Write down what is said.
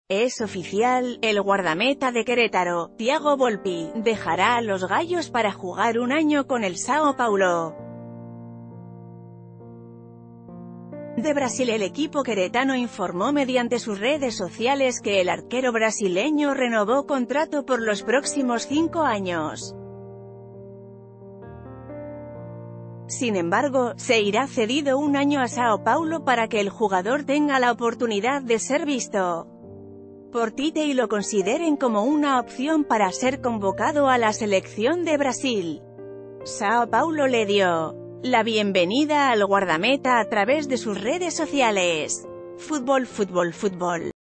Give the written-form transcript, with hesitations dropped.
Es oficial, el guardameta de Querétaro, Thiago Volpi, dejará a los gallos para jugar un año con el São Paulo de Brasil. El equipo queretano informó mediante sus redes sociales que el arquero brasileño renovó contrato por los próximos 5 años. Sin embargo, se irá cedido un año a São Paulo para que el jugador tenga la oportunidad de ser visto por Tite y lo consideren como una opción para ser convocado a la selección de Brasil. São Paulo le dio la bienvenida al guardameta a través de sus redes sociales. Fútbol, fútbol, fútbol.